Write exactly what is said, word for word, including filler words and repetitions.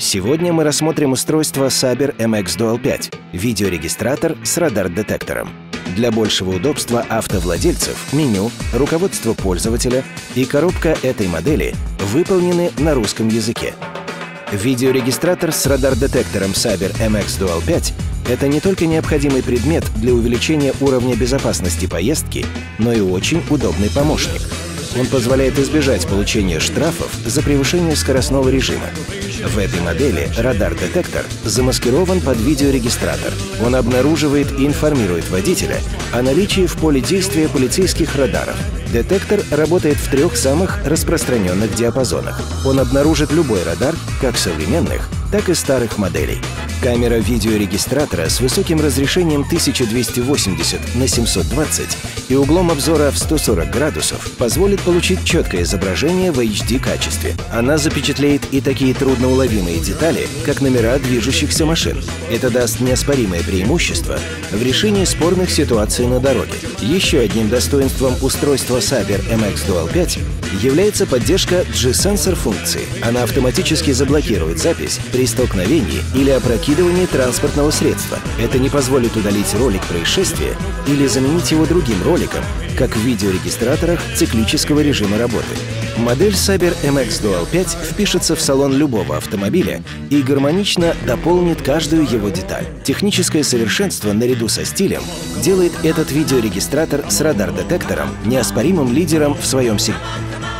Сегодня мы рассмотрим устройство Saber эм икс Dual пять – видеорегистратор с радар-детектором. Для большего удобства автовладельцев меню, руководство пользователя и коробка этой модели выполнены на русском языке. Видеорегистратор с радар-детектором Saber эм икс Dual пять – это не только необходимый предмет для увеличения уровня безопасности поездки, но и очень удобный помощник. Он позволяет избежать получения штрафов за превышение скоростного режима. В этой модели радар-детектор замаскирован под видеорегистратор. Он обнаруживает и информирует водителя о наличии в поле действия полицейских радаров. Детектор работает в трех самых распространенных диапазонах. Он обнаружит любой радар, как современных, так и старых моделей. Камера видеорегистратора с высоким разрешением тысяча двести восемьдесят на семьсот двадцать и углом обзора в сто сорок градусов позволит получить четкое изображение в эйч ди качестве. Она запечатлеет и такие трудноуловимые детали, как номера движущихся машин. Это даст неоспоримое преимущество в решении спорных ситуаций на дороге. Еще одним достоинством устройства Saber эм икс Dual пять является поддержка джи-сенсор функции. Она автоматически заблокирует запись при столкновении или опрокидывании транспортного средства. Это не позволит удалить ролик происшествия или заменить его другим роликом, как в видеорегистраторах циклического режима работы. Модель Saber эм икс Dual пять впишется в салон любого автомобиля и гармонично дополнит каждую его деталь. Техническое совершенство наряду со стилем делает этот видеорегистратор с радар-детектором неоспоримым лидером в своем сегменте.